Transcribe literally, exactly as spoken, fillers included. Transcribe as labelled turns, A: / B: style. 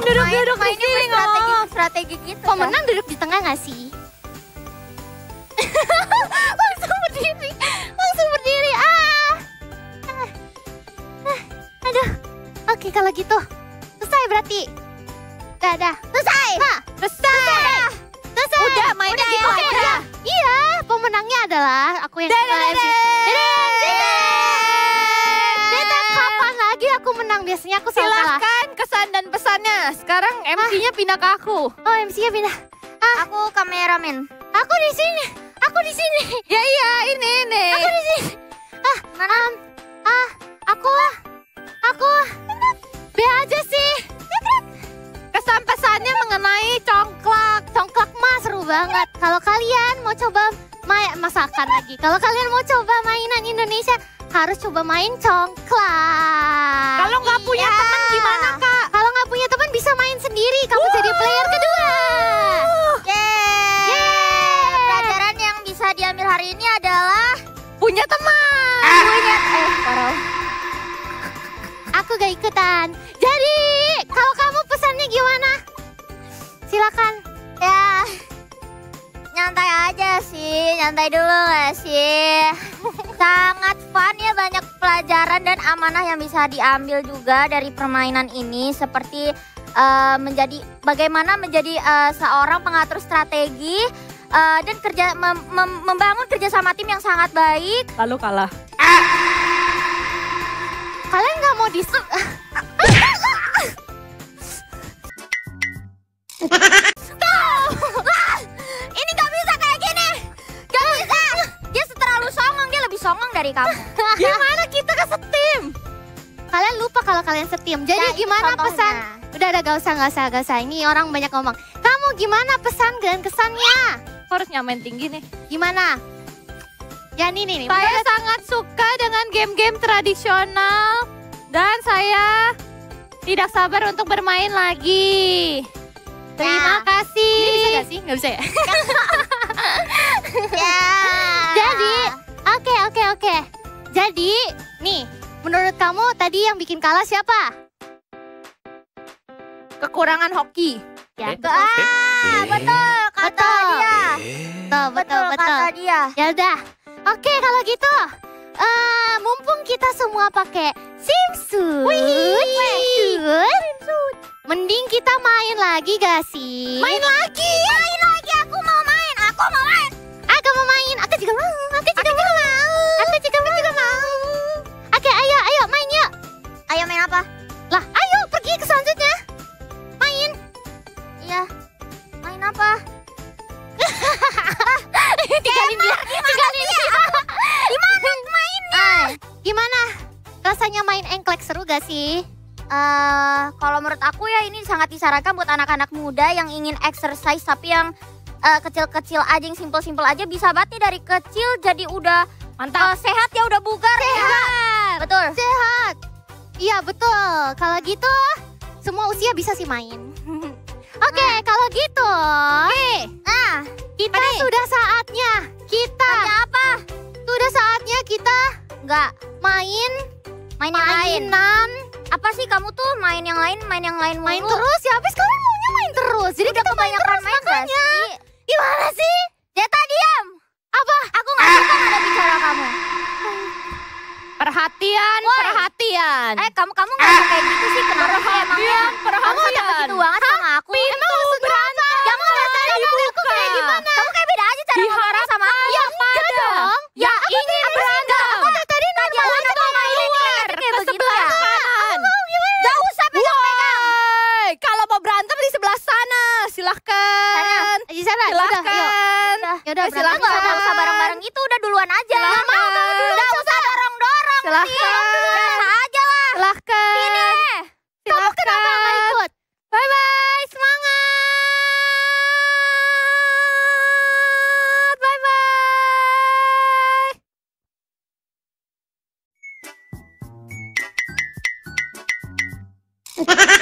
A: Duduk-duduk di sini
B: strategi,
A: ngomong.
B: strategi gitu.
C: Pemenang duduk di tengah gak sih? Langsung berdiri. Langsung berdiri. Ah. Ah. Ah. Aduh. Oke kalau gitu. Selesai berarti. Udah, udah. Selesai. Nah,
A: Selesai.
C: selesai.
A: Udah mainnya
C: Udah,
A: gitu
C: ya,
A: aja.
C: udah. Iya, pemenangnya adalah aku yang
A: Dadah,
C: M C.
A: dadah.
C: Dadah, kapan lagi aku menang? Biasanya aku selalu kalah.
A: Silahkan kesan dan pesannya. Sekarang M C-nya pindah ke aku.
C: Oh, M C-nya pindah.
B: Aku kameramen.
C: Aku di sini. Aku di sini.
A: Ya iya, ini ini.
C: Aku di sini. Ah,
B: Mana?
C: um, ah, aku, aku, B aja sih.
A: Kesan pesannya mengenai congklak.
C: Congklak mah seru banget. Kalau kalian mau coba main masakan lagi, kalau kalian mau coba mainan Indonesia, harus coba main congklak.
A: Kalau nggak punya
C: Iya.
A: teman gimana kak?
C: Kalau nggak punya teman bisa main sendiri. Kamu jadi player kedua.
B: Yeay.
C: Yeay.
B: Pelajaran yang bisa diambil hari ini adalah
A: Punya teman.
B: punya eh parah.
C: Aku gak ikutan. Jadi kalau kamu pesannya gimana? Silakan.
B: Ya nyantai aja sih, nyantai dulu gak sih? Sangat fun ya, banyak pelajaran dan amanah yang bisa diambil juga dari permainan ini. Seperti uh, menjadi bagaimana menjadi uh, seorang pengatur strategi uh, dan kerja mem, mem, membangun kerjasama tim yang sangat baik.
A: Lalu kalah.
C: Kalian nggak mau dis?
B: Ini gak bisa kayak gini, gak bisa. Dia terlalu songong, dia lebih songong dari kamu.
C: Gimana kita ke setim? Kalian lupa kalau kalian setim. Jadi
B: Ya, itu
C: gimana
B: contohnya.
C: pesan? Udah udah gak usah gak usah gak usah. Ini orang banyak ngomong. Kamu gimana pesan dan kesannya?
A: Harus nyamain tinggi nih.
C: Gimana? Ya ini nih. nih.
A: Saya
C: Menurut-
A: sangat suka dengan game-game tradisional dan saya tidak sabar untuk bermain lagi. Terima
B: Ya.
A: kasih.
C: Ini bisa gak sih? Gak bisa ya?
B: Ya.
C: Jadi, oke oke oke. Jadi, nih, menurut kamu tadi yang bikin kalah siapa?
A: Kekurangan hoki.
C: Ya,
B: Ke- ah, betul kata
C: Betul.
B: dia.
C: betul betul betul.
B: kata dia.
C: Ya udah. Oke kalau gitu, eh mumpung kita semua pakai swimsuit, swimsuit, mending kita main lagi gak sih?
B: Main lagi. Main lagi, aku mau main. Aku mau main.
C: Aku mau main. Aku juga mau. Aku juga mau. Aku juga mau. juga mau. Oke, ayo, ayo main yuk.
B: Ayo main apa?
C: Lah, ayo pergi ke selanjutnya. Main.
B: Iya. Main apa?
C: Tinggalin dia. Tinggalin dia.
B: Gimana mainnya?
C: Gimana? Rasanya main engklek seru gak sih?
B: Eh, kalau menurut aku ya ini sangat disarankan buat anak-anak muda yang ingin exercise tapi yang eh, kecil-kecil aja, yang simpel-simpel aja, bisa banget nih dari kecil jadi udah
A: Mantap.
B: eh, sehat ya, udah bugar. Sehat. Betul.
C: Sehat. Iya betul. Kalau gitu semua usia bisa sih main. Oke, kalau gitu,
B: Nah,
C: kita sudah saatnya kita
B: mainnya apa?
C: sudah saatnya kita
B: Enggak,
C: main
B: main yang lain.
C: mainan
B: Apa sih kamu tuh main yang lain, main yang lain
C: main
B: mulu?
C: terus ya. Habis kalian maunya main terus. Jadi
B: Udah
C: kita main
B: kebanyakan
C: terus
B: main gak
C: makanya.
B: sih?
C: Gimana sih?
B: Zeta diam.
C: Apa?
B: Aku gak suka ada bicara kamu.
A: Perhatian,
B: Woi.
A: perhatian.
B: Eh, kamu kamu nggak usah kayak gitu sih. Kenapa sih emangnya?
A: Perhatian,
B: Kamu
A: perhatian.
B: udah begitu banget sama aku.
C: Emang maksud berantem?
B: Kamu nggak tadi aku kayak gimana? Kamu kayak beda aja cara ngomongnya sama aku.
C: Ya enggak dong.
A: Ya ingin berantem.
C: Aku dari tadi
B: Tadi
C: normal
B: awalnya
C: aja.
B: tuh mainnya kayak
A: Ke
B: begitu
A: sebelah
B: ya.
A: kanan.
B: Gak usah pegang-pegang.
A: Woi, kalau mau berantem di sebelah sana, silahkan.
C: Di sana, udah, yuk.
A: Silahkan.
C: Ya udah,
A: Eh,
C: berantem.
B: Silakan.
A: silakan.
B: Gak usah bareng-bareng gitu, udah duluan aja.
A: Silakan.
B: Gak mau, gak usah dorong-dorong.
A: Silahkan.
B: Biasa aja lah.
A: Silahkan.
B: Ini.
C: Kamu kenapa nggak ikut?
A: Bye bye, semangat. Bye bye.